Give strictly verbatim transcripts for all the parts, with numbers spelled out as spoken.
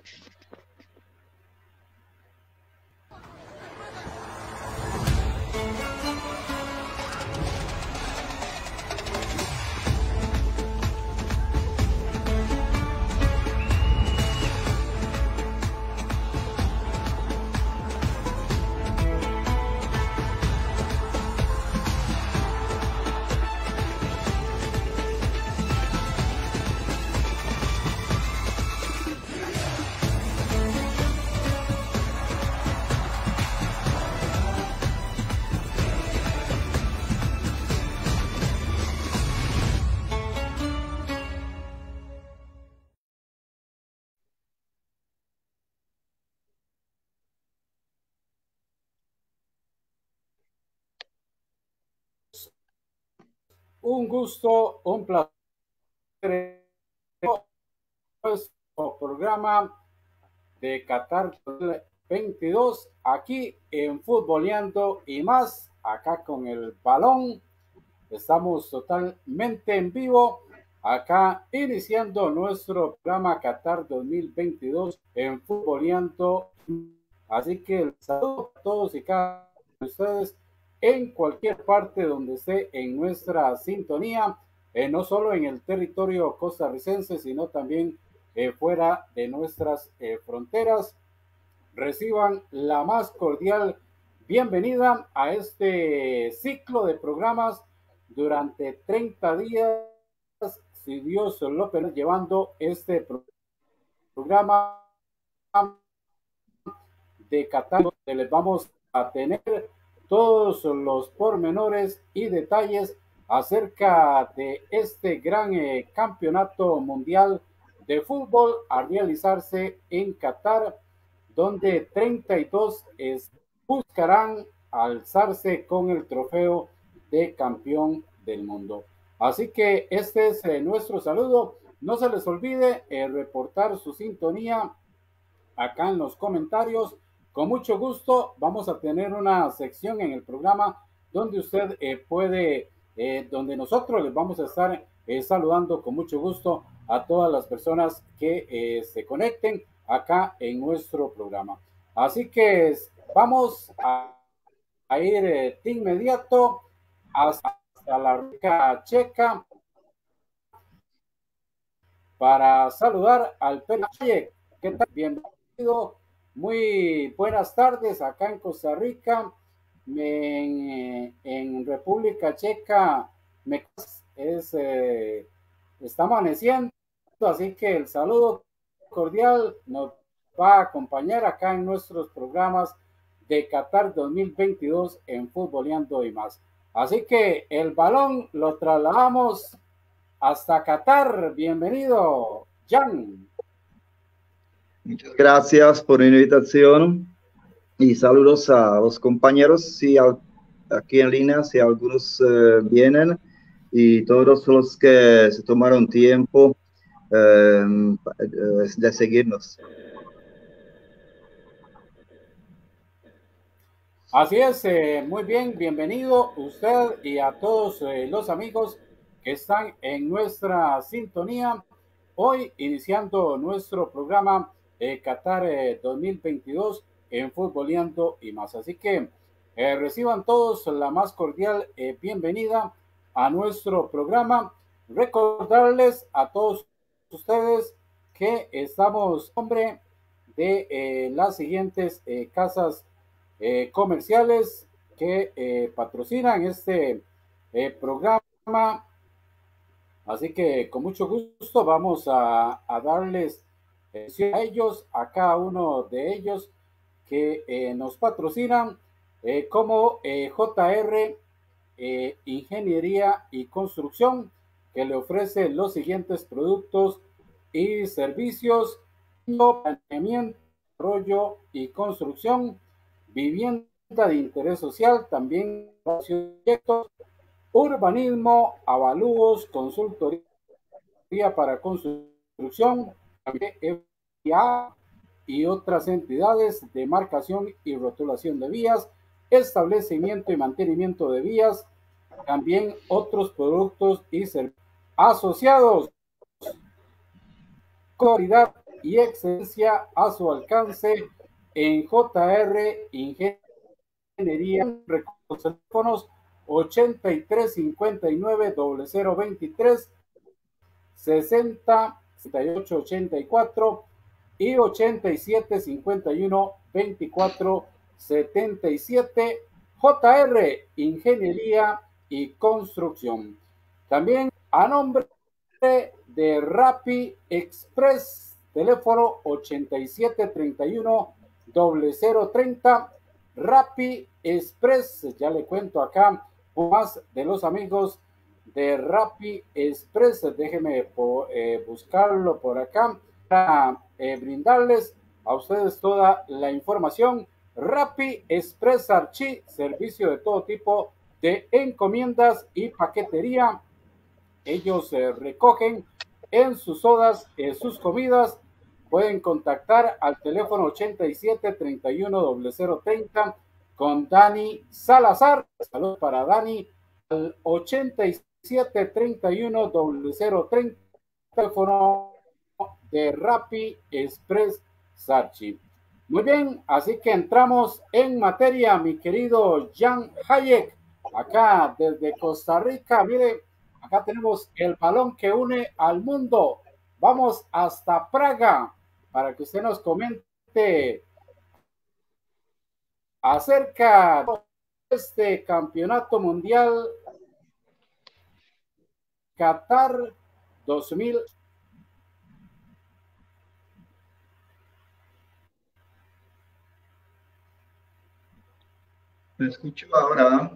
Un gusto, un placer. Nuestro programa de Qatar dos mil veintidós aquí en Futboleando y más, acá con el balón. Estamos totalmente en vivo, acá iniciando nuestro programa Qatar dos mil veintidós en Futboleando. Así que saludo a todos y cada uno de ustedes en cualquier parte donde esté en nuestra sintonía, eh, no solo en el territorio costarricense, sino también eh, fuera de nuestras eh, fronteras. Reciban la más cordial bienvenida a este ciclo de programas durante treinta días, si Dios lo permite, llevando este programa de Qatar, donde les vamos a tener todos los pormenores y detalles acerca de este gran eh, campeonato mundial de fútbol a realizarse en Qatar, donde treinta y dos es, buscarán alzarse con el trofeo de campeón del mundo. Así que este es eh, nuestro saludo. No se les olvide eh, reportar su sintonía acá en los comentarios. Con mucho gusto vamos a tener una sección en el programa donde usted eh, puede, eh, donde nosotros les vamos a estar eh, saludando con mucho gusto a todas las personas que eh, se conecten acá en nuestro programa. Así que vamos a, a ir eh, de inmediato hasta, hasta la República Checa para saludar al Pedro. ¿Qué tal? Bienvenido. Muy buenas tardes acá en Costa Rica, en, en República Checa, me, es, eh, está amaneciendo, así que el saludo cordial nos va a acompañar acá en nuestros programas de Qatar dos mil veintidós en Futboleando y más. Así que el balón lo trasladamos hasta Qatar. Bienvenido, Jan. Muchas gracias por la invitación y saludos a los compañeros, si aquí en línea, si algunos eh, vienen, y todos los que se tomaron tiempo eh, de seguirnos. Así es, eh, muy bien, bienvenido usted y a todos eh, los amigos que están en nuestra sintonía. Hoy iniciando nuestro programa eh, Qatar eh, dos mil veintidós en Futboleando y más. Así que eh, reciban todos la más cordial eh, bienvenida a nuestro programa. Recordarles a todos ustedes que estamos en nombre de eh, las siguientes eh, casas eh, comerciales que eh, patrocinan este eh, programa. Así que con mucho gusto vamos a, a darles eh, a ellos, a cada uno de ellos que eh, nos patrocinan, eh, como eh, J R eh, Ingeniería y Construcción, que le ofrece los siguientes productos y servicios: planeamiento, desarrollo y construcción, vivienda de interés social, también proyectos, urbanismo, avalúos, consultoría para construcción, y otras entidades de marcación y rotulación de vías, establecimiento y mantenimiento de vías, también otros productos y servicios asociados. Calidad y excelencia a su alcance en J R Ingeniería. Los teléfonos ochenta y tres cincuenta y nueve cero veintitrés sesenta sesenta y ocho ochenta y cuatro y ochenta y siete cincuenta y uno veinticuatro setenta y siete. J R Ingeniería y Construcción. También a nombre de Rappi Express, teléfono ochenta y siete treinta y uno cero treinta. Rappi Express, ya le cuento acá más de los amigos de Rappi Express. Déjenme eh, buscarlo por acá para eh, brindarles a ustedes toda la información. Rappi Express Archi, servicio de todo tipo de encomiendas y paquetería. Ellos eh, recogen en sus sodas, en sus comidas. Pueden contactar al teléfono ochenta y siete treinta y uno cero treinta con Dani Salazar. Saludos para Dani. Al ochenta y siete treinta y uno cero treinta, teléfono de Rappi Express Sarchi. Muy bien, así que entramos en materia, mi querido Jan Hayek, acá desde Costa Rica. Mire, acá tenemos el balón que une al mundo. Vamos hasta Praga para que usted nos comente acerca de este campeonato mundial Qatar dos mil. Me escucho ahora.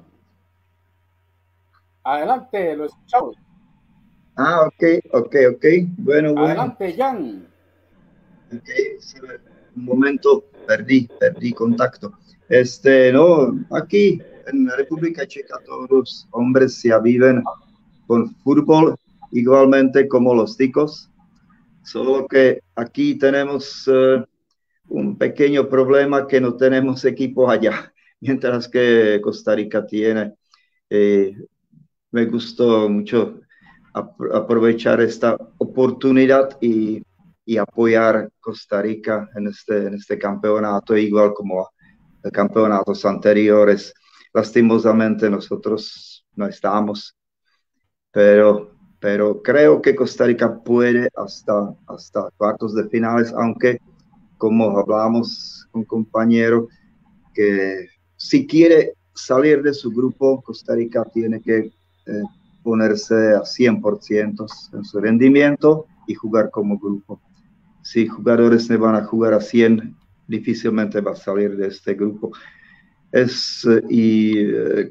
Adelante, lo escuchamos. Ah, ok, ok, ok. Bueno, bueno. Adelante, Jan. Ok, un momento, perdí, perdí contacto. Este, no, aquí en la República Checa todos los hombres se aviven con fútbol igualmente como los chicos, solo que aquí tenemos uh, un pequeño problema que no tenemos equipo allá, mientras que Costa Rica tiene. Eh, me gustó mucho ap aprovechar esta oportunidad y, y apoyar Costa Rica en este, en este campeonato, igual como en campeonatos anteriores. Lastimosamente nosotros no estamos, pero, pero creo que Costa Rica puede hasta, hasta cuartos de finales, aunque como hablábamos con compañero, que si quiere salir de su grupo, Costa Rica tiene que eh, ponerse a cien por ciento en su rendimiento y jugar como grupo. Si jugadores no van a jugar a cien, difícilmente va a salir de este grupo. Es, eh, y eh,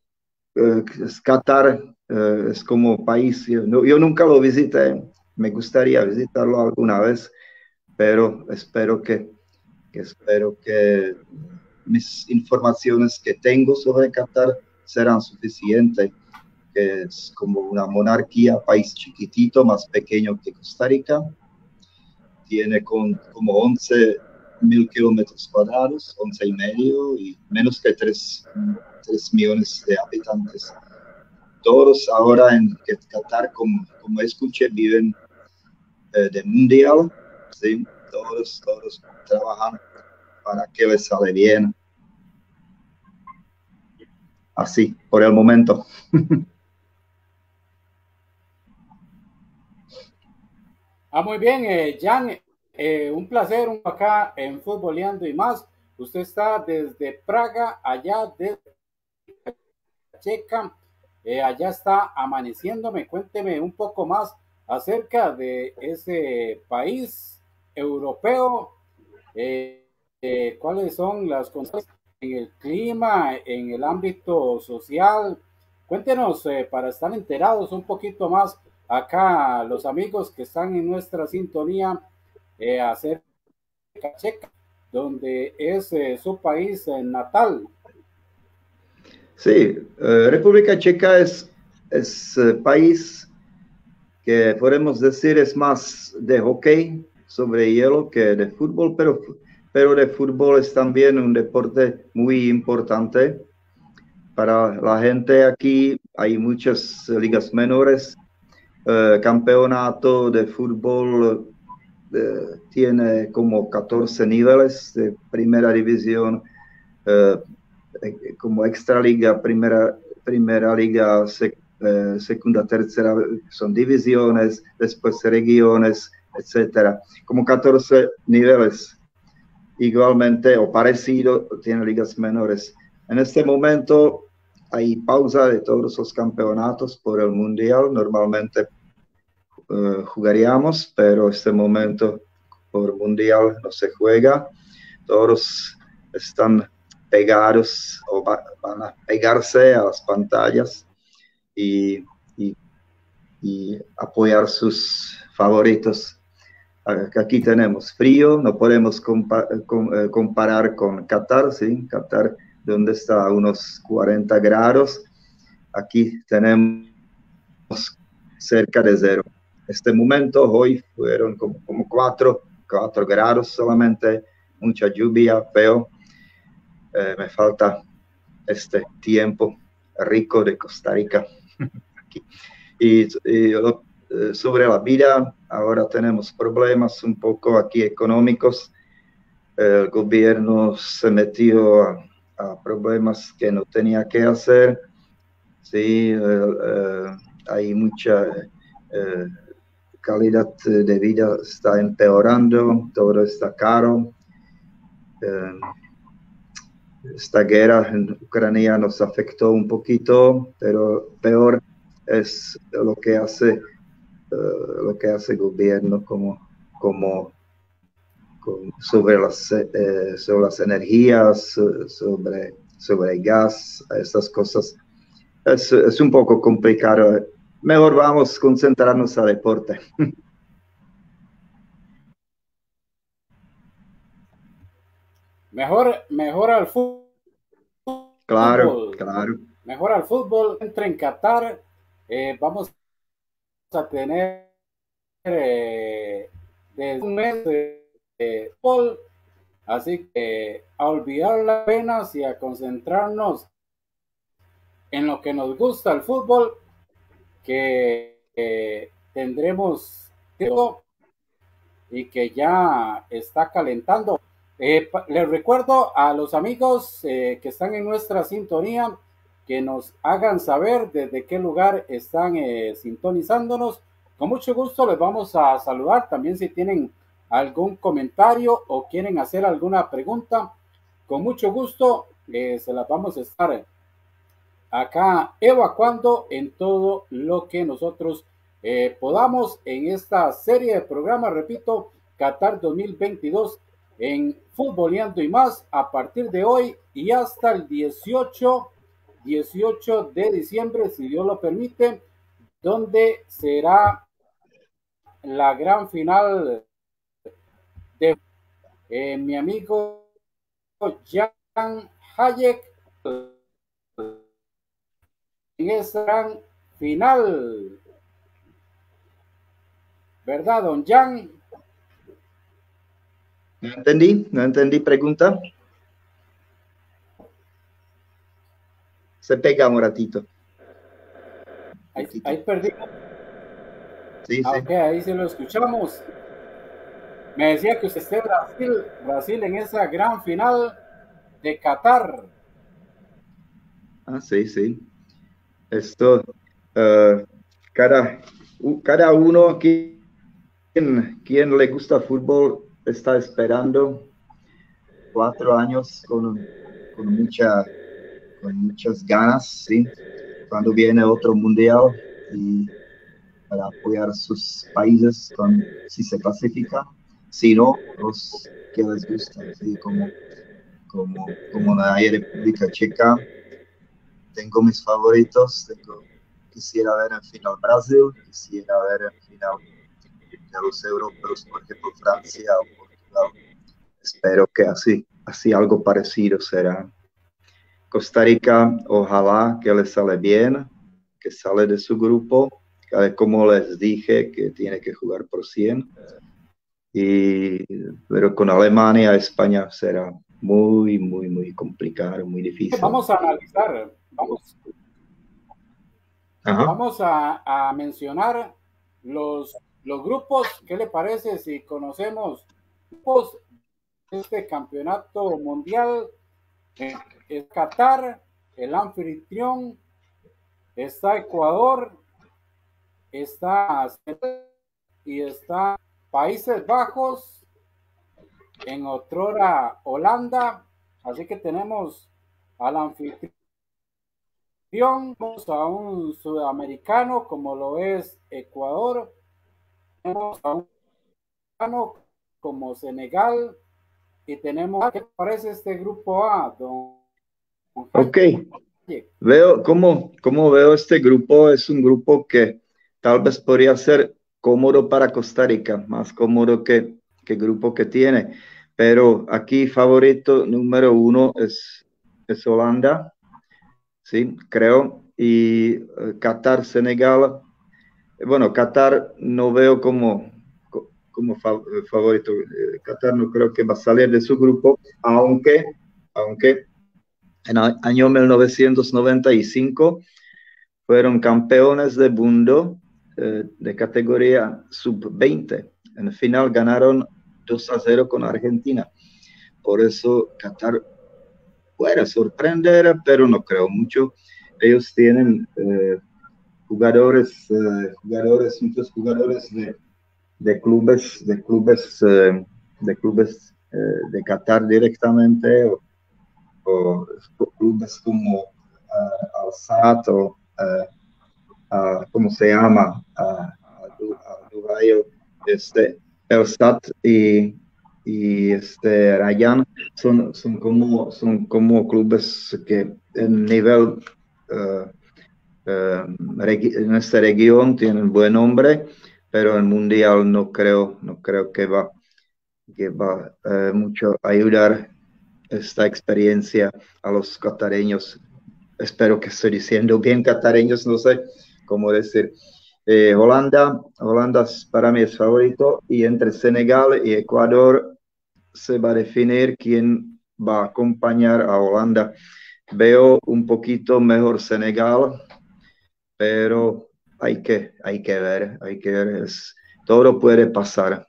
es Qatar eh, es como país, yo, no, yo nunca lo visité, me gustaría visitarlo alguna vez, pero espero que, que espero que mis informaciones que tengo sobre Qatar serán suficientes, que es como una monarquía, país chiquitito, más pequeño que Costa Rica, tiene con, como once mil kilómetros cuadrados, once y medio, y menos que tres millones de habitantes. Todos ahora en Qatar, como, como escuché, viven eh, de mundial, ¿sí? Todos, todos trabajan para que les sale bien. Así, por el momento. Ah, muy bien, eh, Jan, eh, un placer acá en Futboleando y más. Usted está desde Praga, allá de Checa, eh, allá está amaneciéndome. Cuénteme un poco más acerca de ese país europeo. Eh, eh, ¿Cuáles son las condiciones en el clima, en el ámbito social? Cuéntenos eh, para estar enterados un poquito más acá los amigos que están en nuestra sintonía eh, acerca de Checa, donde es eh, su país eh, natal. Sí, eh, República Checa es, es eh, país que podemos decir es más de hockey sobre hielo que de fútbol, pero, pero de fútbol es también un deporte muy importante para la gente aquí. Hay muchas ligas menores, eh, campeonato de fútbol eh, tiene como catorce niveles de primera división, eh, como extra liga, primera, primera liga, sec, eh, segunda, tercera, son divisiones, después regiones, etcétera. Como catorce niveles. Igualmente o parecido, tiene ligas menores. En este momento hay pausa de todos los campeonatos por el mundial. Normalmente uh, jugaríamos, pero este momento por mundial no se juega. Todos están pegados o va, van a pegarse a las pantallas y, y, y apoyar sus favoritos. Aquí tenemos frío, no podemos compa com comparar con Qatar, ¿sí? Qatar, donde está a unos cuarenta grados. Aquí tenemos cerca de cero. Este momento, hoy fueron como, como cuatro, cuatro grados solamente, mucha lluvia, feo. Eh, me falta este tiempo rico de Costa Rica. Aquí. Y, y lo, sobre la vida, ahora tenemos problemas un poco aquí económicos. El gobierno se metió a, a problemas que no tenía que hacer. Sí, eh, eh, hay mucha eh, calidad de vida, está empeorando, todo está caro. Eh, esta guerra en Ucrania nos afectó un poquito, pero peor es lo que hace Uh, lo que hace el gobierno como, como, como sobre, las, eh, sobre las energías, sobre, sobre el gas, estas cosas. Es, es un poco complicado. Mejor vamos a concentrarnos al deporte. Mejor, mejor al fútbol. Claro, claro. Mejor al fútbol. Entra en Qatar. Eh, vamos a tener eh, desde un mes de, de fútbol, así que a olvidar las penas y a concentrarnos en lo que nos gusta el fútbol, que eh, tendremos tiempo y que ya está calentando. Eh, les recuerdo a los amigos eh, que están en nuestra sintonía que nos hagan saber desde qué lugar están eh, sintonizándonos. Con mucho gusto les vamos a saludar. También si tienen algún comentario o quieren hacer alguna pregunta, con mucho gusto eh, se las vamos a estar acá evacuando en todo lo que nosotros eh, podamos en esta serie de programas, repito, Qatar dos mil veintidós en Futboleando y más, a partir de hoy y hasta el dieciocho de diciembre, si Dios lo permite, donde será la gran final de eh, mi amigo Jan Hayek en esa gran final. ¿Verdad, don Jan? No entendí, no entendí pregunta. Se pega un ratito. Ahí, ahí perdí. Sí, ah, sí. Ok, ahí se lo escuchamos. Me decía que usted esté Brasil, Brasil en esa gran final de Qatar. Ah, sí, sí. Esto, uh, cada, uh, cada uno aquí, quien, quien le gusta fútbol, está esperando cuatro años con, con, mucha, con muchas ganas, ¿sí? Cuando viene otro mundial y para apoyar sus países con, si se clasifica, si no, los que les gusta, ¿sí? Como, como, como la República Checa. Tengo mis favoritos, tengo, quisiera ver en final Brasil, quisiera ver en final de los europeos, por ejemplo Francia o Portugal. Espero que así, así algo parecido será. Costa Rica, ojalá que le sale bien, que sale de su grupo, como les dije, que tiene que jugar por cien. Y, pero con Alemania, España será muy, muy, muy complicado, muy difícil. Vamos a analizar, vamos, Ajá. vamos a, a mencionar los los grupos, ¿qué le parece si conocemos grupos de este campeonato mundial? Eh, es Qatar, el anfitrión, está Ecuador, está y está Países Bajos, en otrora Holanda, así que tenemos al anfitrión, a un sudamericano como lo es Ecuador, tenemos a un sudamericano como Senegal y tenemos, ¿qué parece este grupo A, don? Ok, veo cómo, cómo veo este grupo, es un grupo que tal vez podría ser cómodo para Costa Rica, más cómodo que, que el grupo que tiene, pero aquí favorito número uno es, es Holanda, sí, creo, y uh, Qatar, Senegal. Bueno, Qatar no veo como, como favorito. Qatar no creo que va a salir de su grupo, aunque, aunque en el año mil novecientos noventa y cinco fueron campeones del mundo eh, de categoría sub veinte. En el final ganaron dos a cero con Argentina. Por eso Qatar puede sorprender, pero no creo mucho. Ellos tienen eh, jugadores, eh, jugadores, muchos jugadores de, de clubes, de clubes, eh, de clubes eh, de Qatar directamente, o, o clubes como uh, Al-Sadd o uh, uh, ¿cómo se llama? Uh, Dubai, este, El-Sadd y, y este Rayan son, son, como, son como clubes que en nivel uh, Uh, en esta región tienen buen nombre, pero el mundial no creo, no creo que va, que va uh, mucho a ayudar esta experiencia a los catareños. Espero que estoy diciendo bien catareños, no sé cómo decir. Eh, Holanda, Holanda para mí es favorito, y entre Senegal y Ecuador se va a definir quién va a acompañar a Holanda. Veo un poquito mejor Senegal, pero hay que, hay que ver, hay que ver, es, todo puede pasar.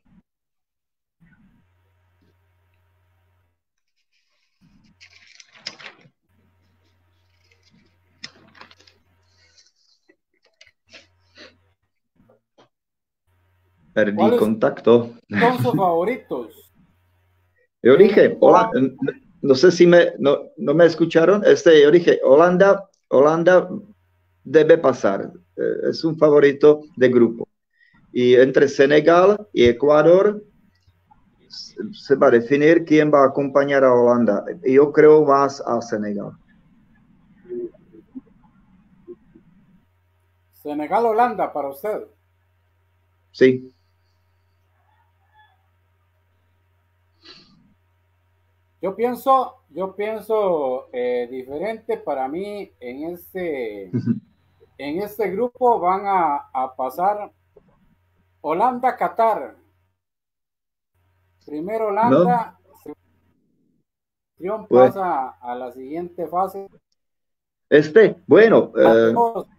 Perdí contacto. ¿Son sus favoritos? Yo dije, hola, no sé si me, no, no me escucharon, este, yo dije, Holanda, Holanda debe pasar, es un favorito de grupo. Y entre Senegal y Ecuador se va a definir quién va a acompañar a Holanda. Yo creo más a Senegal. Senegal-Holanda para usted. Sí. Yo pienso, yo pienso eh, diferente. Para mí en este, en este grupo van a, a pasar Holanda-Qatar. Primero Holanda, no. Pues, pasa a la siguiente fase. Este, bueno, eh,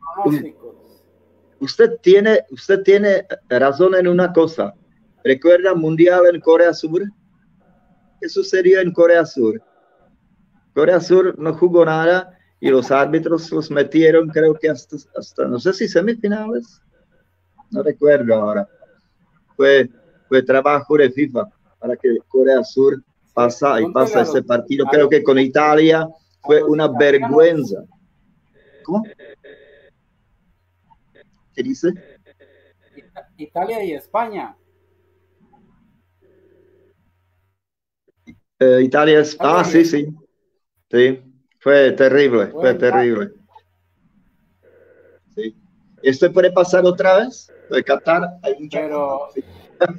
usted tiene, usted tiene razón en una cosa. ¿Recuerda Mundial en Corea Sur? ¿Qué sucedió en Corea Sur? Corea Sur no jugó nada y los árbitros los metieron, creo que hasta, hasta no sé si semifinales, no recuerdo ahora. Fue, fue trabajo de FIFA para que Corea Sur pasa y pasa ese partido. Creo que con Italia fue una vergüenza. ¿Cómo? ¿Qué dice? Italia y España. Eh, Italia es... Ah, sí, sí. Sí, fue terrible, fue terrible. Sí. ¿Esto puede pasar otra vez? De Qatar hay mucha... Pero... Sí.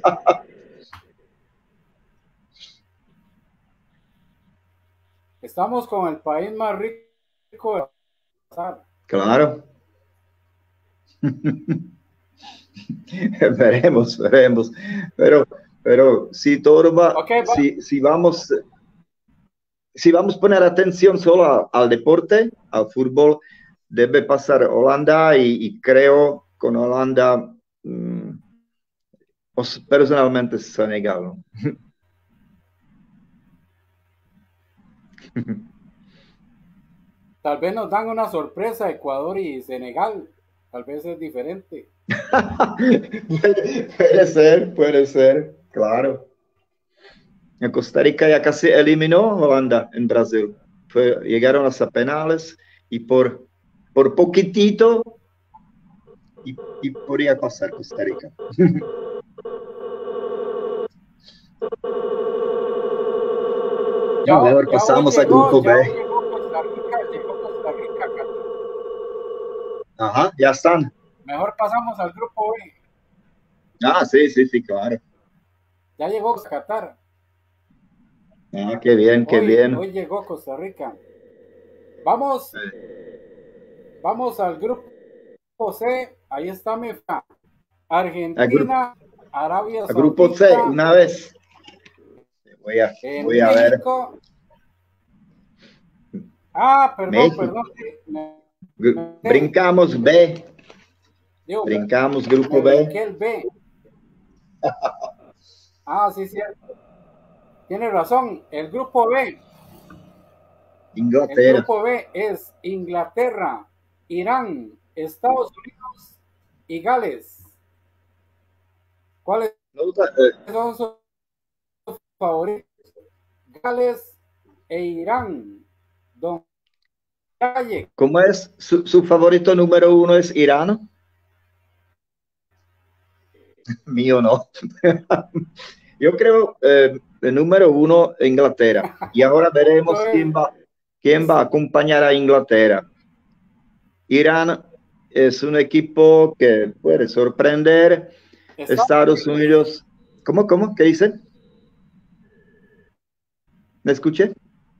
Estamos con el país más rico de pasar. Claro. veremos, veremos. Pero, pero si todo va, okay, va. Si, si vamos, si vamos a poner atención solo a, al deporte, al fútbol, debe pasar Holanda y, y creo con Holanda mmm, Pues, personalmente Senegal, ¿no? Tal vez nos dan una sorpresa Ecuador y Senegal. Tal vez es diferente. puede, puede ser, puede ser, claro. En Costa Rica ya casi eliminó Holanda en Brasil. Fue, llegaron hasta penales y por, por poquitito y, y podría pasar Costa Rica. Ya, No, mejor ya hoy pasamos al llegó, grupo ya B. hoy llegó Costa Rica, llegó Costa Rica. Ajá, ya están. Mejor pasamos al grupo B. Ah, sí, sí, sí, claro. Ya llegó Qatar. Ah, qué bien, qué Hoy, bien. hoy llegó Costa Rica. Vamos, Eh, vamos al grupo C. Ahí está mi fa. a, grupo, Argentina, Arabia a grupo C, Saudita, una vez. Voy a, eh, voy a ver. México. Ah, perdón, México. perdón. Sí, me, me, Brincamos B. digo, Brincamos me, grupo me brinqué B. el B. Ah, sí, sí. Tiene razón. El grupo B. El Inglaterra. grupo B es Inglaterra, Irán, Estados Unidos y Gales. ¿Cuáles No, eh, son sus favoritos? Gales e Irán. Don Calle. ¿Cómo es? Su, su favorito número uno es Irán. Mío no. Yo creo eh, el número uno Inglaterra. Y ahora veremos quién va, quién va a acompañar a Inglaterra. Irán es un equipo que puede sorprender. Estados Unidos. ¿Cómo, cómo? ¿Qué dicen? ¿Me escuché?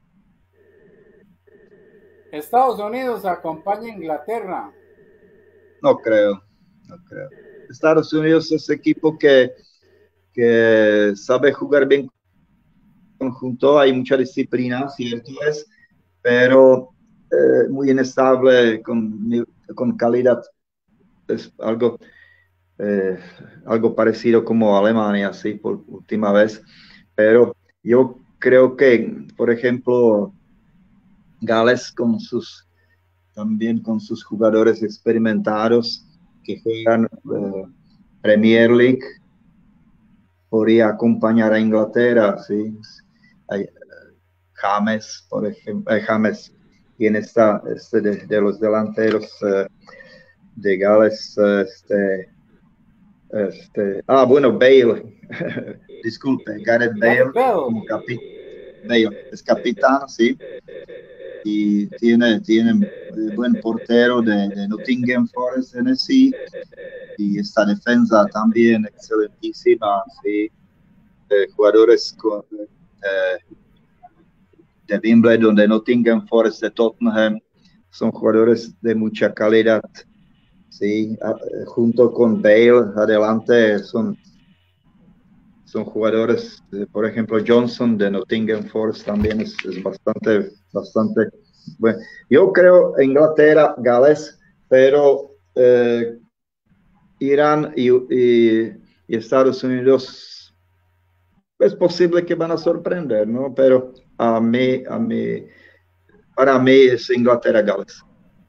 Estados Unidos acompaña a Inglaterra. No creo, no creo. Estados Unidos es equipo que, que sabe jugar bien conjunto, hay mucha disciplina, cierto es, pero eh, muy inestable con, con calidad. Es algo, eh, algo parecido como Alemania, sí, por última vez. Pero yo creo que, por ejemplo, Gales con sus, también con sus jugadores experimentados que juegan eh, Premier League, podría acompañar a Inglaterra, sí. Hay, James, por ejemplo, eh, James, quien está este, de, de los delanteros uh, de Gales, uh, este, este, ah, bueno, Bale, disculpe, Gareth Bale, como capitán, Bale, es capitán, sí, y tiene, tiene buen portero de, de Nottingham Forest, Tennessee, y esta defensa también excelentísima, sí, eh, jugadores con, eh, de Wimbledon, de Nottingham Forest, de Tottenham, son jugadores de mucha calidad, sí, junto con Bale adelante son, son jugadores, por ejemplo Johnson de Nottingham Forest también es, es bastante, bastante bueno. Yo creo Inglaterra, Gales, pero eh, Irán y, y, y Estados Unidos es posible que van a sorprender, ¿no? Pero a mí, a mí para mí es Inglaterra, Gales.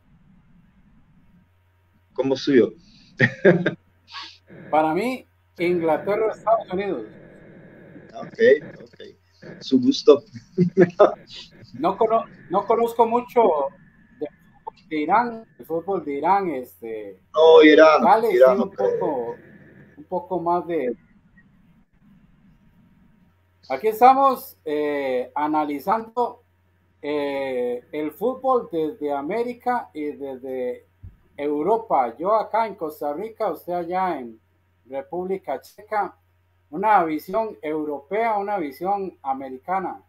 ¿Cómo soy yo? Para mí, Inglaterra, Estados Unidos. Ok, ok. Su gusto. No, cono no conozco mucho de, de Irán, el fútbol de Irán, este, No, Irán, Gales sí Irán. un poco, un poco más de. Aquí estamos eh, analizando eh, el fútbol desde América y desde Europa. Yo acá en Costa Rica, usted allá en República Checa. Una visión europea, una visión americana.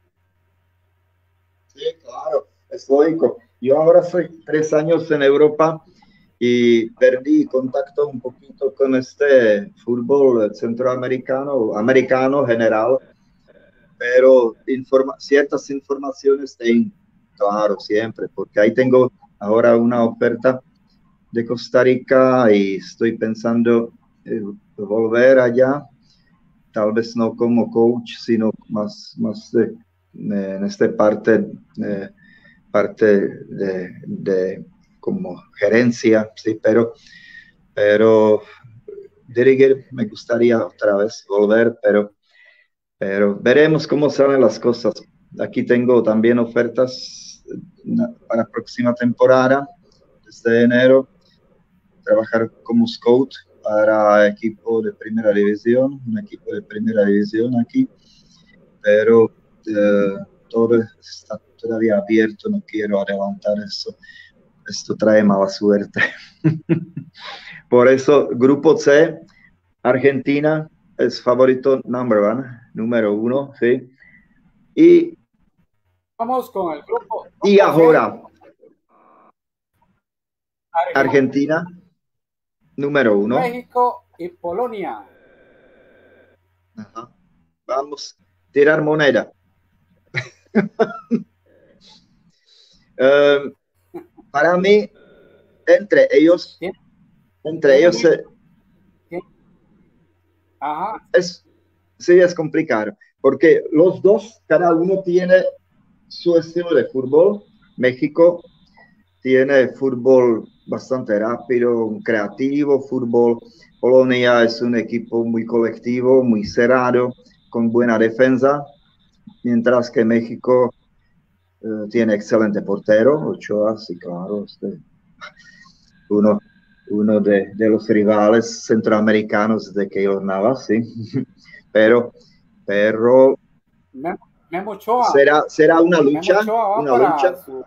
Sí, claro, es lógico. Yo ahora soy tres años en Europa y perdí contacto un poquito con este fútbol centroamericano, americano general, pero informa ciertas informaciones tengo, claro, siempre, porque ahí tengo ahora una oferta de Costa Rica y estoy pensando eh, volver allá, tal vez no como coach, sino más, más de, eh, en esta parte, eh, parte de, de como gerencia, sí, pero, pero dirigir me gustaría otra vez volver, pero, pero veremos cómo salen las cosas. Aquí tengo también ofertas para la próxima temporada, desde enero, trabajar como scout para equipo de primera división, un equipo de primera división aquí, pero eh, todo está todavía abierto, no quiero adelantar eso, esto trae mala suerte. Por eso, Grupo C, Argentina es favorito number one, número uno, sí. Y, Vamos con el grupo. y grupo ahora, C, Argentina, número uno. México y Polonia. Ajá. Vamos a tirar moneda. um, para mí, entre ellos, ¿Tiene, entre tiene ellos, muy, tiene, ajá. es, sí es complicado, porque los dos, cada uno tiene su estilo de fútbol. México tiene fútbol bastante rápido, creativo, fútbol. Polonia es un equipo muy colectivo, muy cerrado, con buena defensa, mientras que México eh, tiene excelente portero, Ochoa, sí, claro, este, uno, uno de, de los rivales centroamericanos de Keylor Navas, sí, pero, pero Memo, Memo Ochoa. será, será una lucha, Memo Ochoa va una para lucha. Su...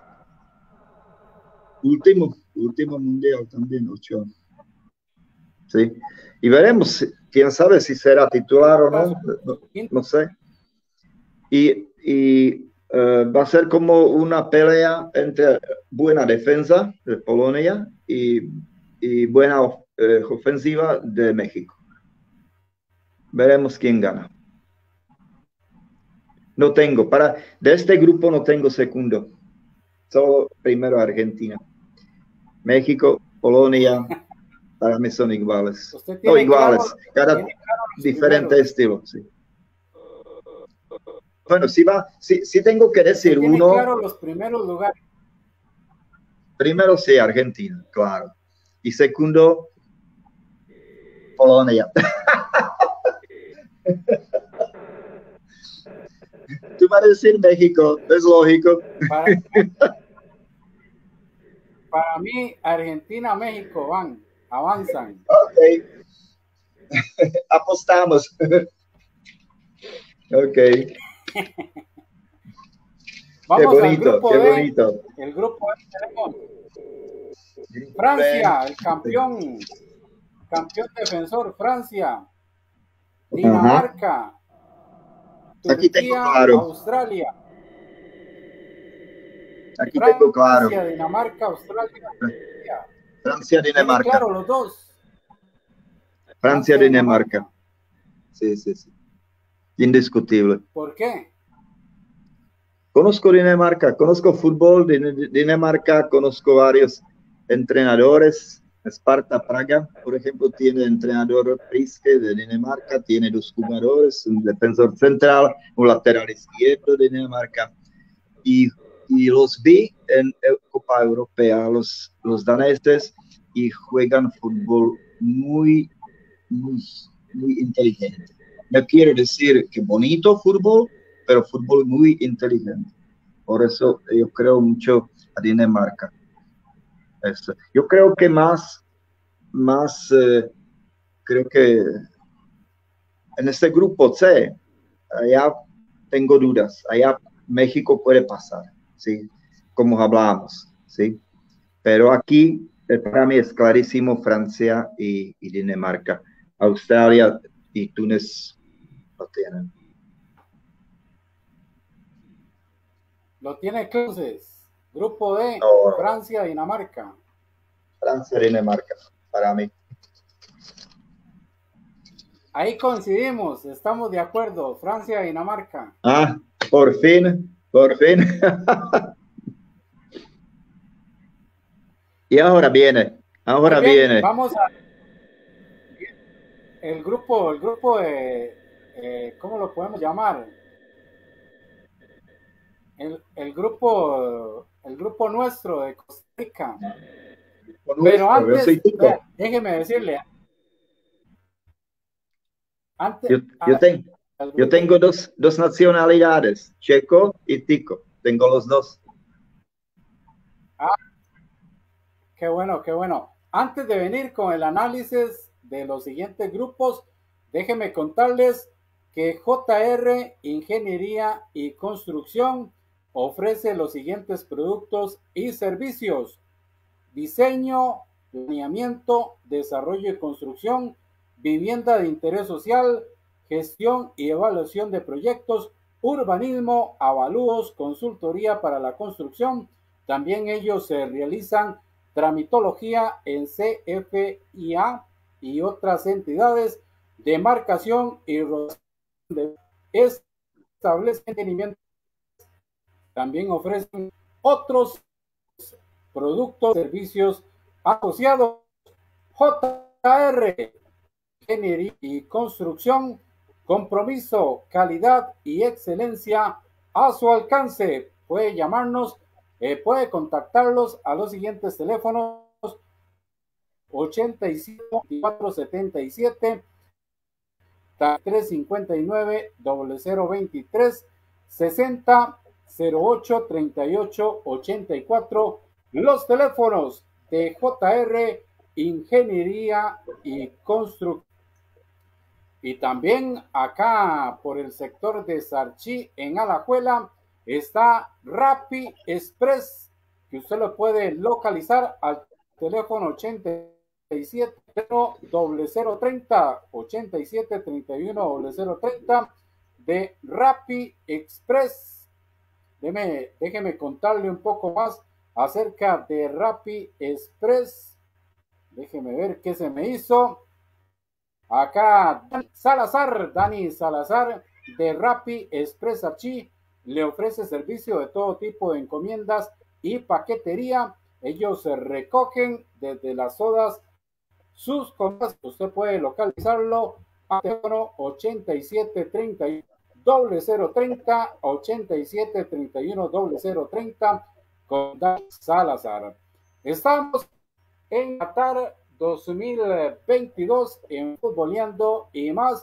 Último, último mundial también, Ochoa. Sí, y veremos, quién sabe si será titular o no, no, no sé. Y, y uh, va a ser como una pelea entre buena defensa de Polonia y, y buena uh, ofensiva de México. Veremos quién gana. No tengo, para, de este grupo no tengo segundo, solo primero Argentina. México, Polonia, para mí son iguales. No iguales, claro, cada claro diferente primeros. Estilo, sí. Bueno, si va, si, si tengo que decir tiene uno. Claro, los primeros lugares. Primero sí, Argentina, claro. Y segundo, Polonia. Tú vas a decir México, es lógico. Para, para mí, Argentina, México van, avanzan. Ok. Apostamos. Ok. Vamos qué bonito, al grupo qué D. bonito. El grupo D tenemos Francia, el campeón, campeón defensor, Francia, Dinamarca, Turquía, aquí tengo claro. Australia. Aquí Francia, tengo claro. Dinamarca, Australia, Turquía. Francia, Dinamarca. ¿Tiene claro los dos? Francia, Francia Dinamarca. Dinamarca. Sí, sí, sí. Indiscutible. ¿Por qué? Conozco Dinamarca, conozco fútbol de Dinamarca, conozco varios entrenadores. Sparta Praga, por ejemplo, tiene entrenador Priske de Dinamarca, tiene dos jugadores, un defensor central, un lateral izquierdo de Dinamarca. Y, y los vi en Copa Europea, los, los daneses, y juegan fútbol muy, muy, muy inteligente. No quiero decir que bonito fútbol, pero fútbol muy inteligente. Por eso yo creo mucho a Dinamarca. Eso. Yo creo que más, más eh, creo que en este grupo C, allá tengo dudas. Allá México puede pasar, ¿sí? Como hablamos, ¿sí? Pero aquí para mí es clarísimo Francia y, y Dinamarca. Australia y Túnez lo tienen. Lo tiene entonces. Grupo D, no, Francia, Dinamarca. Francia, Dinamarca, para mí. Ahí coincidimos, estamos de acuerdo. Francia, Dinamarca. Ah, por fin, por fin. Y ahora viene, ahora bien, viene. Vamos a... el grupo, el grupo de, eh, ¿cómo lo podemos llamar? El, el grupo, el grupo nuestro de Costa Rica. Por Pero nuestro, yo soy antes, vea, tico. déjeme decirle, antes, Yo, yo, ten- yo tengo dos, dos nacionalidades, checo y tico. Tengo los dos. ah, qué bueno, qué bueno. Antes de venir con el análisis de los siguientes grupos, déjenme contarles que J R Ingeniería y Construcción ofrece los siguientes productos y servicios: diseño, planeamiento, desarrollo y construcción, vivienda de interés social, gestión y evaluación de proyectos, urbanismo, avalúos, consultoría para la construcción. También ellos se realizan tramitología en C F I A y otras entidades, demarcación y de establecimiento. También ofrecen otros productos, servicios asociados. J R Ingeniería y Construcción, compromiso, calidad y excelencia a su alcance. Puede llamarnos, eh, puede contactarlos a los siguientes teléfonos: ochenta y cinco, cuatro setenta y siete, tres cincuenta y nueve, cero cero veintitrés, sesenta, cero ocho, treinta y ocho, ochenta y cuatro. Los teléfonos de J R Ingeniería y Construcción. Y también acá por el sector de Sarchí, en Alajuela, está Rappi Express, que usted lo puede localizar al teléfono ochenta y siete, cero cero treinta, ochenta y siete, treinta y uno, cero treinta de Rappi Express. Déjeme, déjeme contarle un poco más acerca de Rappi Express. Déjeme ver qué se me hizo. Acá Dani Salazar, Dani Salazar de Rappi Express Archí le ofrece servicio de todo tipo de encomiendas y paquetería. Ellos se recogen desde las sodas sus compras. Usted puede localizarlo a teléfono ochenta y siete, treinta y uno, cero treinta, ochenta y siete, treinta y uno, cero treinta con Dani Salazar. Estamos en Qatar dos mil veintidós en Futboleando y más,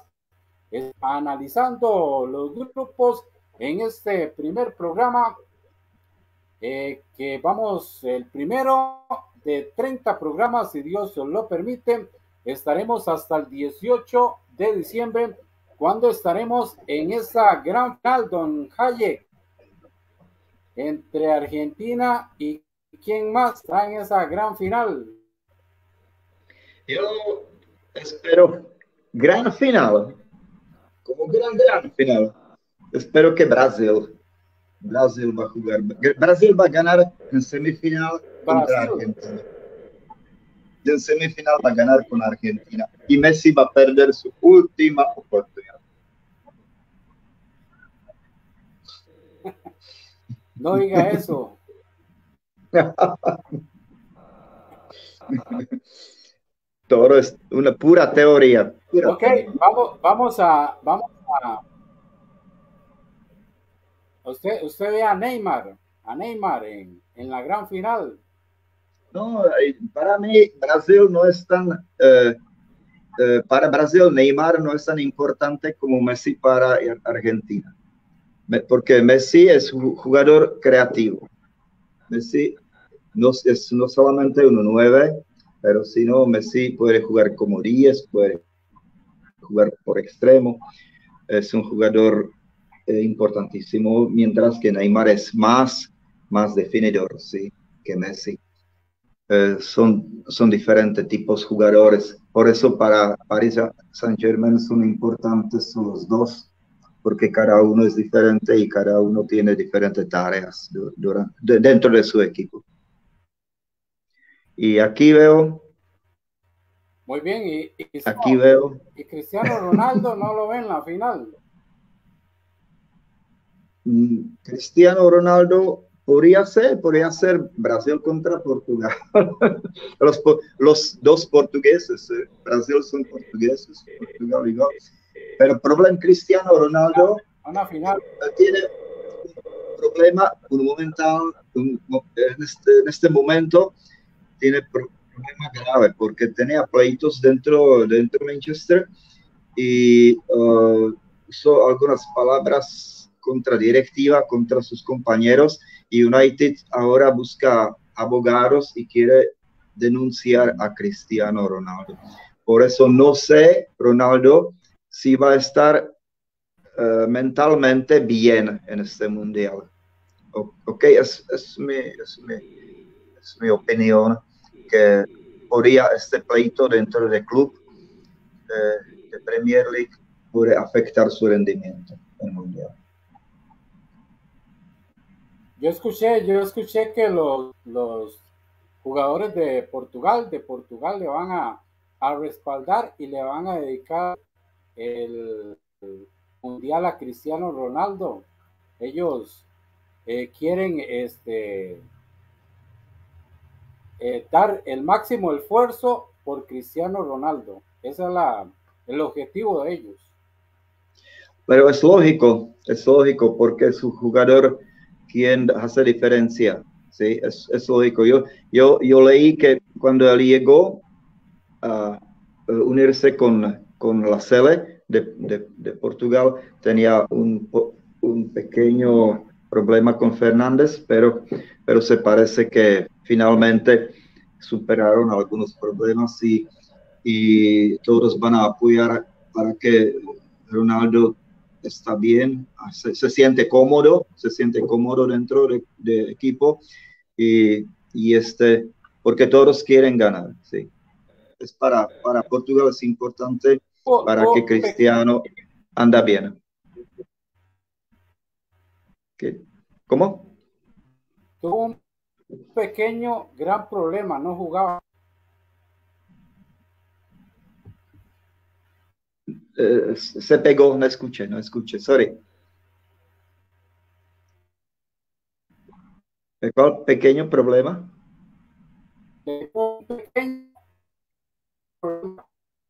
analizando los grupos en este primer programa, eh, que vamos, el primero de treinta programas, si Dios lo permite. Estaremos hasta el dieciocho de diciembre, cuando estaremos en esa gran final, don Hayek, entre Argentina y quién más está en esa gran final. Yo espero gran final, como gran, gran final. Espero que Brasil, Brasil va a jugar. Brasil va a ganar en semifinal contra Brasil. Argentina. Y en semifinal va a ganar con Argentina. Y Messi va a perder su última oportunidad. No diga eso. Todo es una pura teoría. Pura Ok, teoría. vamos, vamos a, vamos a. Usted, usted ve a Neymar, a Neymar en, en la gran final. No, para mí Brasil no es tan, eh, eh, para Brasil Neymar no es tan importante como Messi para Argentina, porque Messi es un jugador creativo. Messi no es no solamente uno nueve, pero sino Messi puede jugar como diez, puede jugar por extremo, es un jugador eh, importantísimo, mientras que Neymar es más, más definidor, sí, que Messi. Eh, son, son diferentes tipos de jugadores. Por eso para Paris Saint-Germain son importantes los dos, porque cada uno es diferente y cada uno tiene diferentes tareas durante, de, dentro de su equipo. Y aquí veo... Muy bien, y, y, aquí no, veo... y Cristiano Ronaldo no lo ve en la final. Cristiano Ronaldo podría ser, podría ser Brasil contra Portugal. los, los dos portugueses, eh, Brasil son portugueses, Portugal igual. Pero el problema Cristiano Ronaldo una final. tiene un problema, un momental, un, en, este, en este momento tiene un problema grave porque tenía pleitos dentro, dentro de Manchester y uh, usó algunas palabras contra directiva, contra sus compañeros, y United ahora busca abogados y quiere denunciar a Cristiano Ronaldo. Por eso no sé, Ronaldo, si va a estar uh, mentalmente bien en este mundial. O, ok, es, es, mi, es, mi, es mi opinión que podría este pleito dentro del club de, de Premier League puede afectar su rendimiento en el mundial. Yo escuché, yo escuché que los, los jugadores de Portugal, de Portugal le van a, a respaldar y le van a dedicar el, el mundial a Cristiano Ronaldo. Ellos eh, quieren este eh, dar el máximo esfuerzo por Cristiano Ronaldo. Ese es la, el objetivo de ellos. Pero es lógico, es lógico porque es un jugador quien hace diferencia, ¿sí? Es, es lógico. Yo, yo, yo leí que cuando él llegó a uh, unirse con, con la Sele de, de, de Portugal, tenía un, un pequeño problema con Fernández, pero, pero se parece que finalmente superaron algunos problemas y, y todos van a apoyar para que Ronaldo está bien, se, se siente cómodo, se siente cómodo dentro del de equipo y, y este, porque todos quieren ganar, sí. Es para, para Portugal es importante para que Cristiano anda bien. ¿Qué? ¿Cómo? Tuvo un pequeño, gran problema, no jugaba. Eh, se pegó, no escuché, no escuché, sorry. ¿Cuál pequeño problema? Un pequeño problema.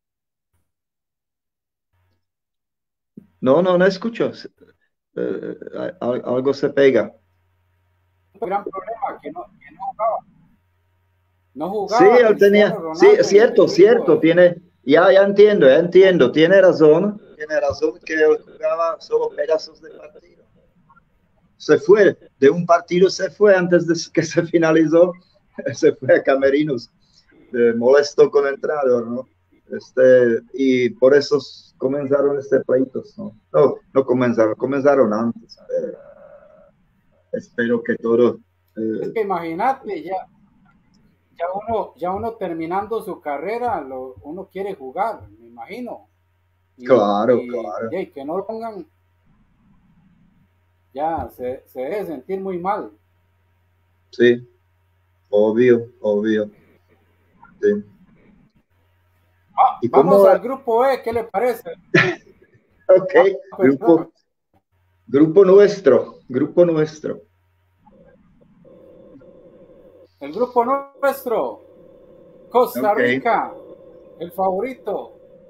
No, no, no escucho. Eh, algo se pega. Un gran problema, que no, que no jugaba. No jugaba. Sí, él tenía, sí, cierto, cierto, tiene, ya, ya entiendo, ya entiendo, tiene razón, tiene razón que él jugaba solo pedazos de partido. Se fue, de un partido se fue antes de que se finalizó, se fue a camerinos, eh, molesto con el entrenador, ¿no? Este, y por eso comenzaron este pleitos, ¿no? No, no comenzaron, comenzaron antes. Eh, espero que todo... Eh, es que imagínate, ya, ya, uno, ya uno terminando su carrera, lo, uno quiere jugar, me imagino. Y, claro, y, claro. Y que no lo pongan, ya se, se debe sentir muy mal. Sí, obvio, obvio. Sí. Ah, ¿Y vamos cómo... al grupo E, ¿qué le parece? Ok, ah, grupo, grupo nuestro, grupo nuestro. El grupo nuestro, Costa okay. Rica, el favorito,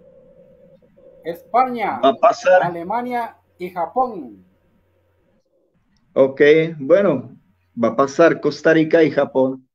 España, va a pasar. Alemania y Japón. Ok, bueno, va a pasar Costa Rica y Japón.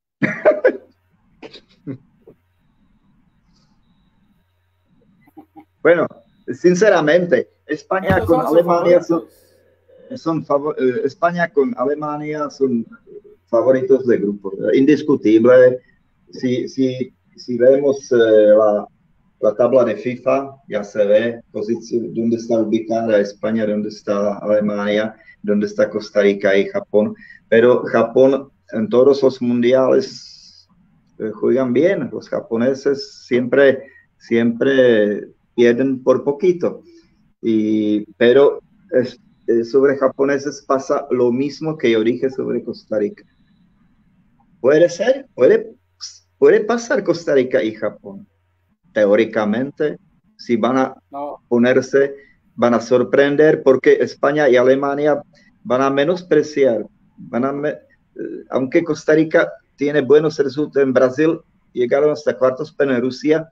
Bueno, sinceramente, España Esos con son Alemania son, son favor, eh, España con Alemania son favoritos de grupo, indiscutible. Si, si, si vemos eh, la, la tabla de FIFA, ya se ve posición, dónde está ubicada España, dónde está Alemania, dónde está Costa Rica y Japón. Pero Japón en todos los mundiales eh, juegan bien. Los japoneses siempre, siempre pierden por poquito. Y, pero es, eh, sobre japoneses pasa lo mismo que yo dije sobre Costa Rica. Puede ser, puede, puede pasar Costa Rica y Japón. Teóricamente, si van a no. ponerse, van a sorprender porque España y Alemania van a menospreciar van a, me- aunque Costa Rica tiene buenos resultados en Brasil, llegaron hasta cuartos, pero en Rusia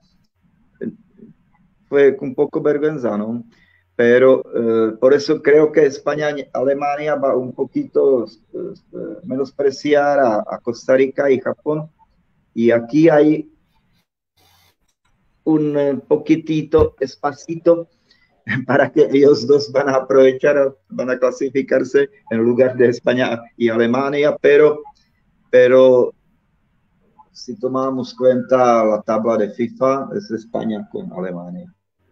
fue un poco vergüenza, ¿no? Pero eh, por eso creo que España, Alemania va un poquito eh, menospreciar a, a Costa Rica y Japón. Y aquí hay un eh, poquitito espacito para que ellos dos van a aprovechar, van a clasificarse en lugar de España y Alemania, pero, pero si tomamos cuenta la tabla de FIFA, es España con Alemania.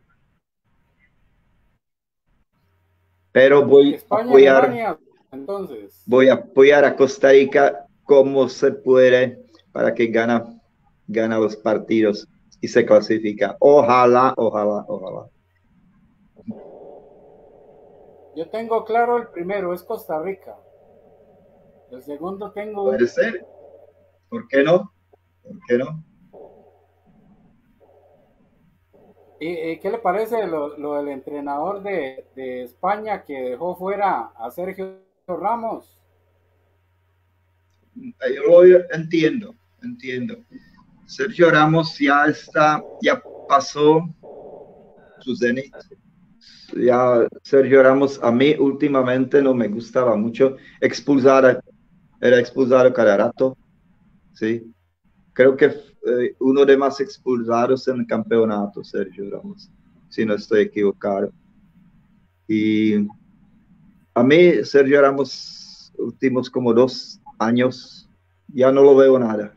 Pero voy a España, apoyar, Alemania, entonces. voy a apoyar a Costa Rica como se puede para que gana, gana los partidos y se clasifica. Ojalá, ojalá, ojalá. Yo tengo claro el primero, es Costa Rica. El segundo tengo... Puede ser. ¿Por qué no? ¿Por qué no? ¿Y, y qué le parece lo, lo del entrenador de, de España que dejó fuera a Sergio Ramos? Yo lo entiendo, entiendo. Sergio Ramos ya está, ya pasó su zenit. Ya Sergio Ramos a mí últimamente no me gustaba mucho. Expulsar, era expulsado cada rato. Sí. Creo que eh, uno de más expulsados en el campeonato, Sergio Ramos, si no estoy equivocado. Y a mí, Sergio Ramos, últimos como dos años, ya no lo veo nada.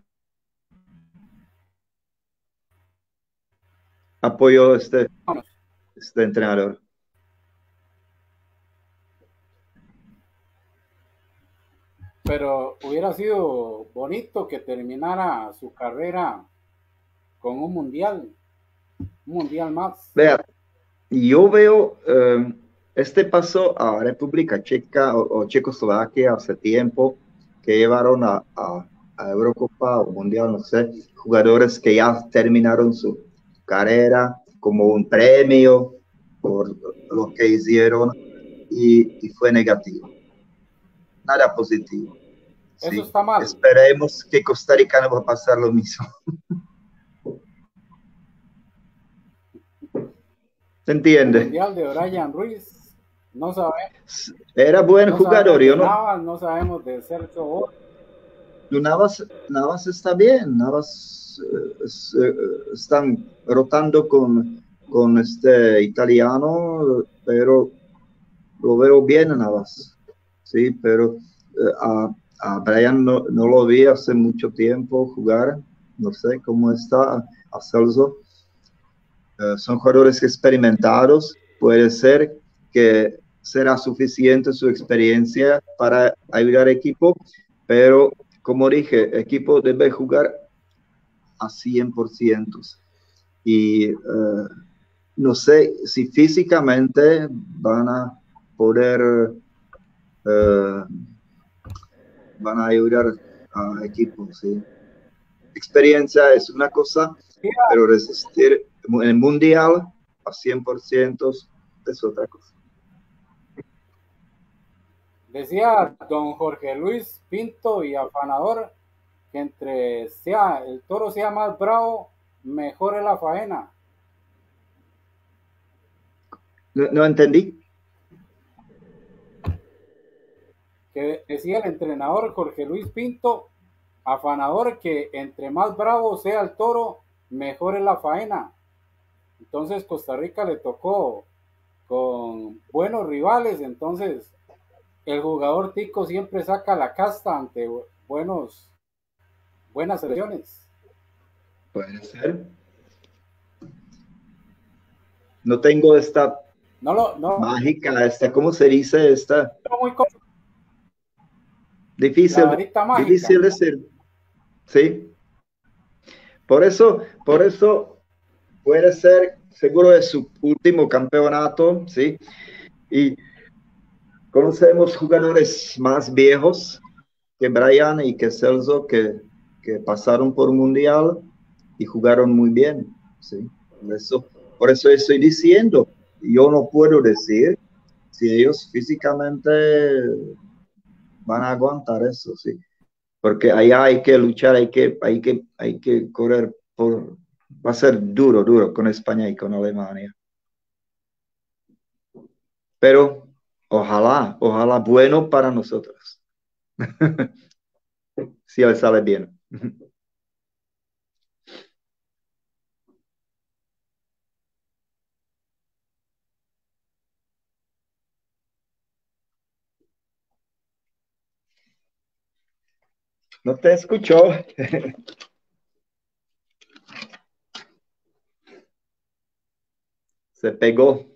Apoyo este, este entrenador. Pero hubiera sido bonito que terminara su carrera con un mundial, un mundial más. Vea, yo veo eh, este paso a República Checa o, o Checoslovaquia hace tiempo que llevaron a, a, a Eurocopa o Mundial, no sé, jugadores que ya terminaron su carrera como un premio por lo que hicieron y, y fue negativo. Nada positivo. Eso Sí. está mal. Esperemos que Costa Rica no va a pasar lo mismo. ¿Se entiende? El mundial de Brian Ruiz, no sabemos. Era buen no jugador, yo no. Navas, no sabemos de Sergio Borges. Navas, Navas está bien, Navas eh, es, eh, están rotando con, con este italiano, pero lo veo bien a Navas, sí, pero eh, a, a Brian no, no lo vi hace mucho tiempo jugar, no sé cómo está, a Celso. Uh, son jugadores experimentados, puede ser que será suficiente su experiencia para ayudar al equipo, pero como dije, el equipo debe jugar a cien por ciento. Y uh, no sé si físicamente van a poder, uh, van a ayudar al equipo, ¿sí? Experiencia es una cosa, pero resistir en el mundial a cien por ciento es otra cosa. Decía don Jorge Luis Pinto y afanador que entre sea el toro sea más bravo, mejor es la faena. No, no entendí. Que decía el entrenador Jorge Luis Pinto, afanador, que entre más bravo sea el toro, mejor es la faena. Entonces Costa Rica le tocó con buenos rivales, entonces el jugador tico siempre saca la casta ante buenos, buenas selecciones. Puede ser. No tengo esta no lo, no, mágica, esta, ¿cómo se dice? Esta no muy difícil, difícil decir. Sí. Por eso, por eso puede ser, seguro es su último campeonato, sí. Y conocemos jugadores más viejos que Brian y que Celso que, que pasaron por mundial y jugaron muy bien, sí. Por eso, por eso estoy diciendo, yo no puedo decir si ellos físicamente van a aguantar eso, sí. Porque allá hay que luchar, hay que, hay que, hay que correr por... Va a ser duro, duro con España y con Alemania. Pero ojalá, ojalá bueno para nosotros. Si le sale bien. No te escuchó. Se pegó.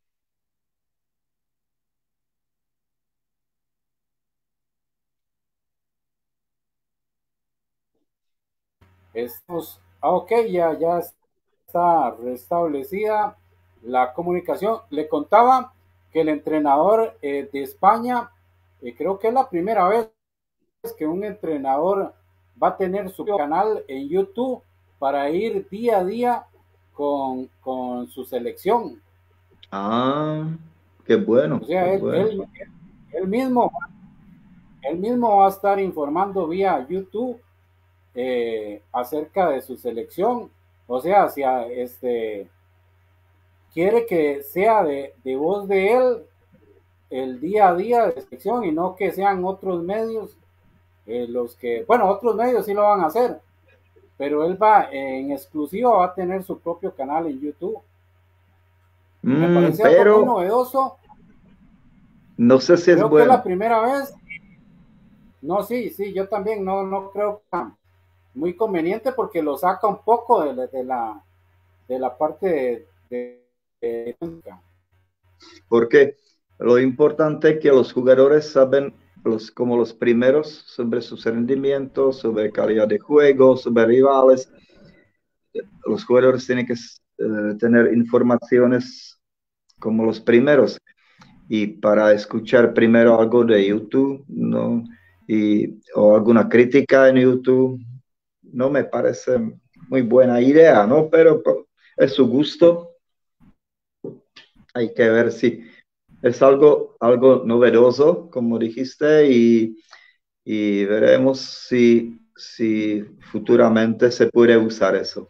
Estamos, ah, ok, ya, ya está restablecida la comunicación. Le contaba que el entrenador eh, de España, eh, creo que es la primera vez que un entrenador va a tener su canal en YouTube para ir día a día con, con su selección. Ah, qué bueno, O sea, qué él, bueno. él, él mismo, él mismo va a estar informando vía YouTube eh, acerca de su selección. O sea, si a, este, quiere que sea de, de voz de él el día a día de selección y no que sean otros medios eh, los que, bueno, otros medios sí lo van a hacer, pero él va en exclusiva, va a tener su propio canal en YouTube. Me Mm, parece algo muy pero novedoso. no sé si es Creo que es la bueno. primera vez. No, sí, sí, yo también no, no creo que sea muy conveniente porque lo saca un poco de, la, de la, de la parte de, de, de Porque lo importante es que los jugadores saben los, como los primeros sobre sus rendimientos, sobre calidad de juego, sobre rivales. Los jugadores tienen que eh, tener informaciones como los primeros. Y para escuchar primero algo de YouTube, ¿no? Y, o alguna crítica en YouTube, no me parece muy buena idea, ¿no? Pero es su gusto. Hay que ver si es algo, algo novedoso, como dijiste, y, y veremos si, si futuramente se puede usar eso.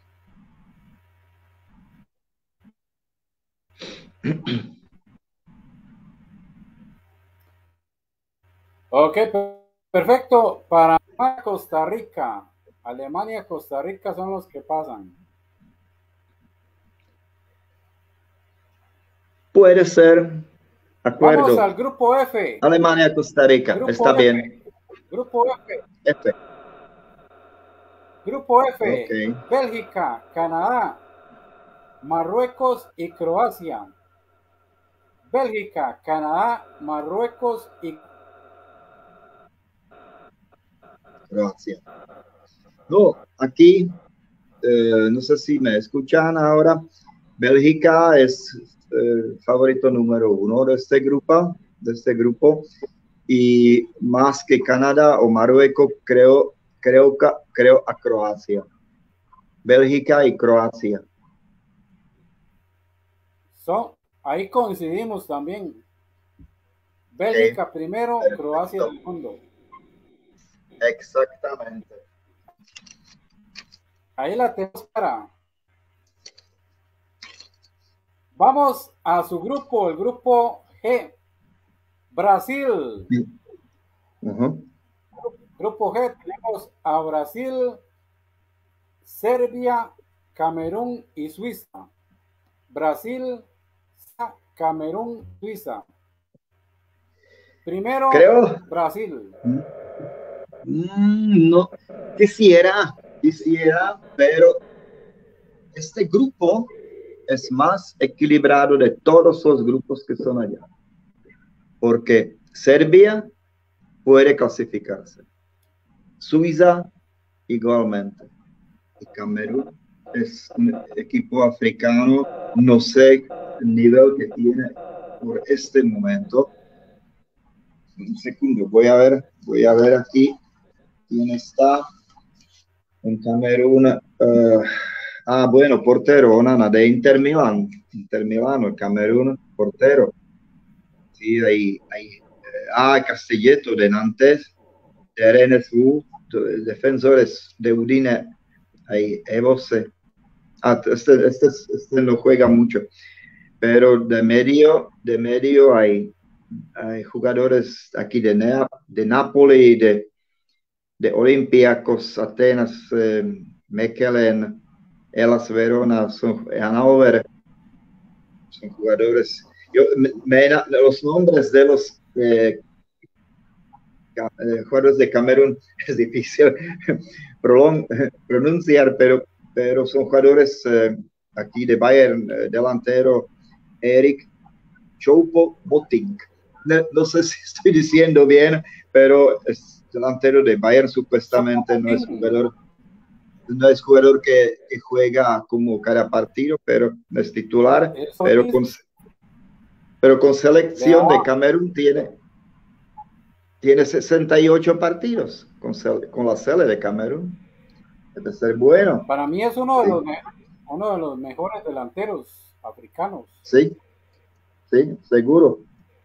Ok, perfecto. Para Costa Rica, Alemania, Costa Rica son los que pasan. Puede ser, Vamos acuerdo. al grupo F. Alemania, Costa Rica, está Grupo bien. F. Grupo F. F. Grupo Ok. F. Bélgica, Canadá, Marruecos y Croacia. Bélgica, Canadá, Marruecos y Croacia. No, aquí, eh, no sé si me escuchan ahora. Bélgica es el eh, favorito número uno de este grupo, de este grupo. Y más que Canadá o Marruecos, creo, creo, creo a Croacia. Bélgica y Croacia. son, ahí coincidimos también. Sí, Bélgica primero, Croacia perfecto. segundo. Exactamente. Ahí la tenemos para. Vamos a su grupo, el grupo G. Brasil. Uh-huh. Grupo G tenemos a Brasil, Serbia, Camerún y Suiza. Brasil, Camerún, Suiza. Primero, Creo, Brasil. mm, no, quisiera, quisiera, pero este grupo es más equilibrado de todos los grupos que son allá, porque Serbia puede clasificarse, Suiza igualmente, y Camerún es un equipo africano, no sé el nivel que tiene por este momento. Un segundo, voy a ver, voy a ver aquí quién está en Camerún. Uh, ah, bueno, portero, Onana, de Inter Milán, Inter Milán, el Camerún, portero. Sí, hay, hay a Castelletto de Nantes, de R N S U, defensores de Udine, hay Evose. Ah, este, este, este no juega mucho, pero de medio, de medio hay, hay jugadores aquí de, Nea, de Napoli, de, de Olympiacos, Atenas, eh, Mechelen, Hellas Verona, son, Hannover, son jugadores. Yo, me, me, los nombres de los eh, jugadores de Camerún es difícil pronunciar, pero, pero son jugadores eh, aquí de Bayern, eh, delantero Eric Choupo-Moting. No, no sé si estoy diciendo bien, pero es delantero de Bayern, supuestamente no es jugador, no es jugador que, que juega como cada partido, pero no es titular, pero con, pero con selección de Camerún tiene tiene sesenta y ocho partidos con, con la Sele de Camerún. Debe ser bueno. Para mí es uno de, sí. los, uno de los mejores delanteros africanos. Sí, sí, seguro.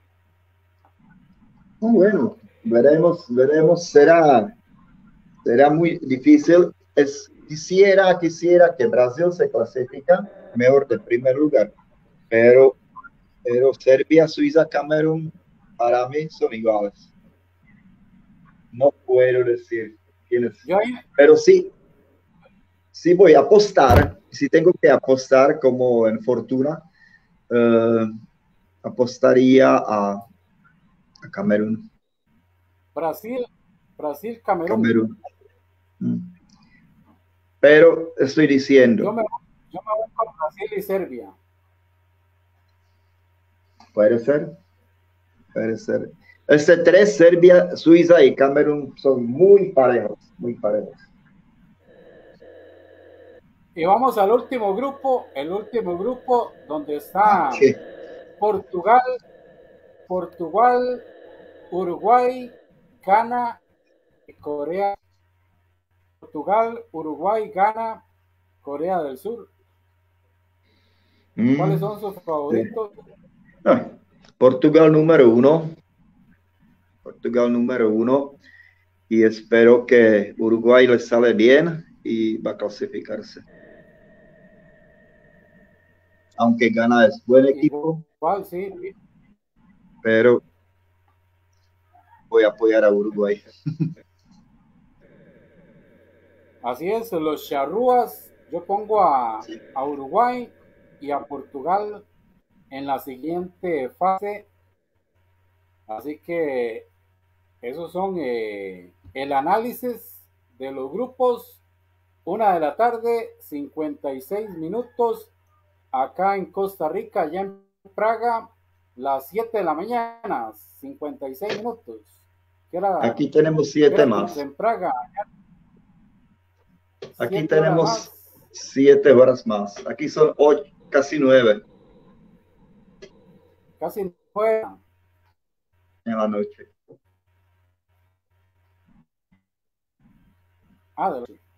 Oh, bueno, veremos, veremos. Será, será muy difícil. Es, quisiera, quisiera que Brasil se clasifica mejor de primer lugar, pero, pero Serbia, Suiza, Camerún, para mí son iguales. No puedo decir quiénes, pero sí, sí voy a apostar, si tengo que apostar como en fortuna, uh, apostaría a, a Camerún. Brasil, Brasil, Camerún. Camerún. Mm. Pero estoy diciendo. Yo me, yo me voy con Brasil y Serbia. Puede ser, puede ser. Este tres, Serbia, Suiza y Camerún son muy parejos, muy parejos. Y vamos al último grupo, el último grupo donde está ¿Qué? Portugal, Portugal, Uruguay, Ghana y Corea. Portugal, Uruguay, Ghana, Corea del Sur. Mm. ¿Cuáles son sus favoritos? Ah, Portugal número uno. Portugal número uno. Y espero que Uruguay les sale bien y va a clasificarse. Aunque Ghana es buen equipo. Igual, sí. Pero voy a apoyar a Uruguay. Así es, los charrúas, yo pongo a, sí. a Uruguay y a Portugal en la siguiente fase. Así que esos son eh, el análisis de los grupos. Una de la tarde, cincuenta y seis minutos. Acá en Costa Rica, allá en Praga, las siete de la mañana, cincuenta y seis minutos. Era, Aquí tenemos siete más. En Praga. Aquí siete tenemos horas siete horas más. Aquí son ocho, casi nueve. Casi nueve. En la noche. Ah, de noche.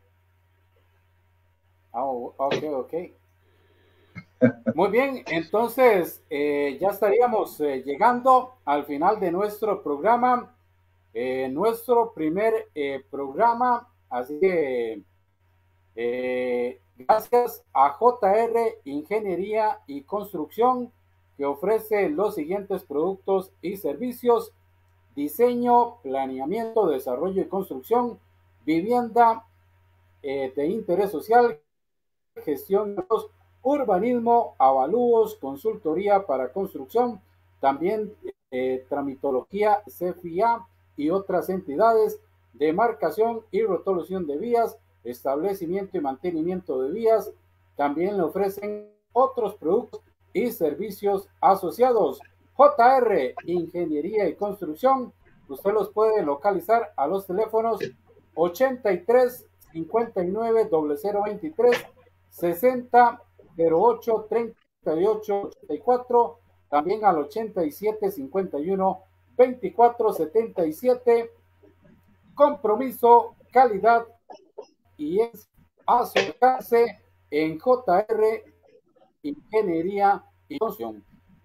Ah, ok, ok. Muy bien, entonces eh, ya estaríamos eh, llegando al final de nuestro programa, eh, nuestro primer eh, programa, así que eh, gracias a J R Ingeniería y Construcción, que ofrece los siguientes productos y servicios: diseño, planeamiento, desarrollo y construcción, vivienda eh, de interés social, gestión de los urbanismo, avalúos, consultoría para construcción, también eh, tramitología C F I A y otras entidades, demarcación y rotulación de vías, establecimiento y mantenimiento de vías. También le ofrecen otros productos y servicios asociados. J R Ingeniería y Construcción, usted los puede localizar a los teléfonos ochenta y tres, cincuenta y nueve, cero cero veintitrés, sesenta, cero ocho, treinta y ocho, ochenta y cuatro, también al ochenta y siete, cincuenta y uno, veinticuatro, setenta y siete. Compromiso, calidad y es asociarse en J R Ingeniería y Construcción.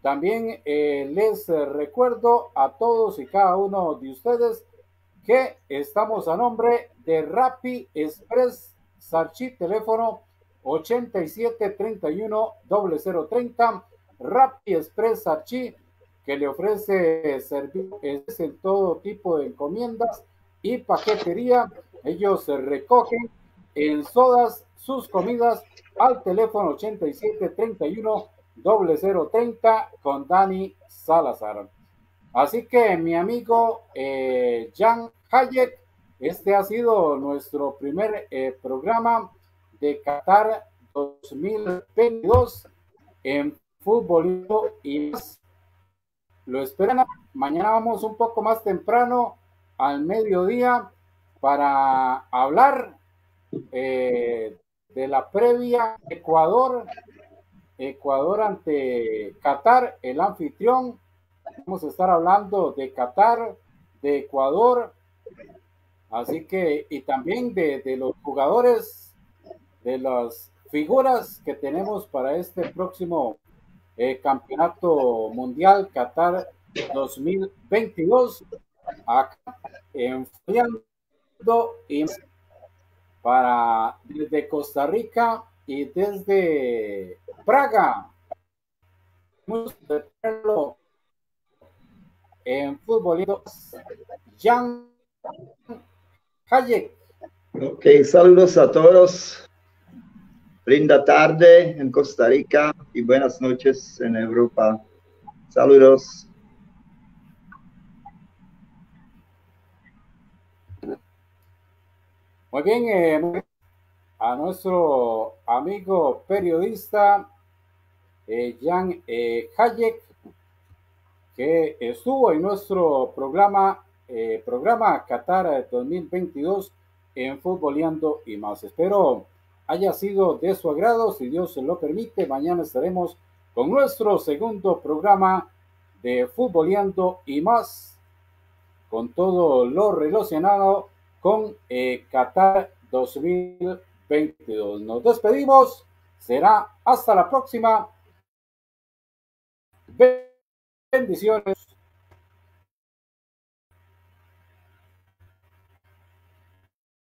También eh, les recuerdo a todos y cada uno de ustedes que estamos a nombre de Rappi Express Sarchi, teléfono ochenta y siete treinta y uno cero cero treinta. Rappi Express Sarchi, que le ofrece servicios en todo tipo de encomiendas y paquetería. Ellos se recogen en sodas sus comidas al teléfono ochenta y siete treinta y uno cero cero treinta con Dani Salazar. Así que mi amigo eh, Jan Hayek, este ha sido nuestro primer eh, programa de Qatar dos mil veintidós en fútbol y más. Lo esperan. Mañana vamos un poco más temprano, al mediodía, para hablar eh, de la previa Ecuador, Ecuador ante Qatar, el anfitrión. Vamos a estar hablando de Qatar, de Ecuador, así que, y también de, de los jugadores, de las figuras que tenemos para este próximo eh, campeonato mundial Qatar dos mil veintidós, acá enfriando y para desde Costa Rica y desde Praga. En fútbol, Jan Hayek. Ok, saludos a todos. Linda tarde en Costa Rica y buenas noches en Europa. Saludos. Muy bien, eh, a nuestro amigo periodista eh, Jan eh, Hayek, que estuvo en nuestro programa, eh, programa Qatar dos mil veintidós en Futboleando y más. Espero haya sido de su agrado. Si Dios se lo permite, mañana estaremos con nuestro segundo programa de Futboleando y más, con todo lo relacionado con eh, Qatar dos mil veintidós. Nos despedimos. Será hasta la próxima. Bendiciones.